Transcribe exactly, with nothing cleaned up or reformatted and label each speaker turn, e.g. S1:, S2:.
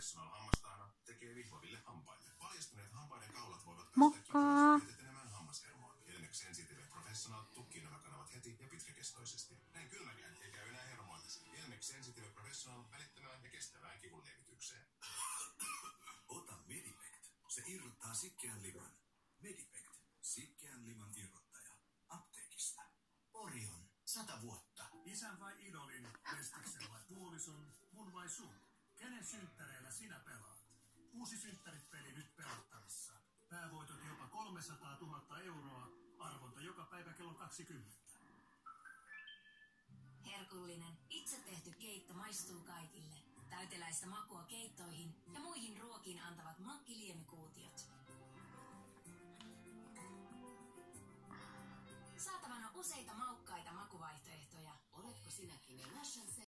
S1: Mokkaa!
S2: Ota Medipect. Se irrottaa sitkeän liman. Medipect. Sitkeän liman irrottaja. Apteekista.
S3: Orion. Sata vuotta.
S4: Isän vai idolin, Mestiksen vai puolison, mun vai sun? Kenen synttäreillä sinä pelaat? Uusi synttärit-peli nyt pelattavissa. Päävoitot jopa kolmesataatuhatta euroa. Arvonta joka päivä kello kaksikymmentä.
S5: Herkullinen, itse tehty keitto maistuu kaikille. Täyteläistä makua keittoihin ja muihin ruokiin antavat makkiliemikuutiot. Saatavana useita maukkaita makuvaihtoehtoja. Oletko sinäkin jo Nashan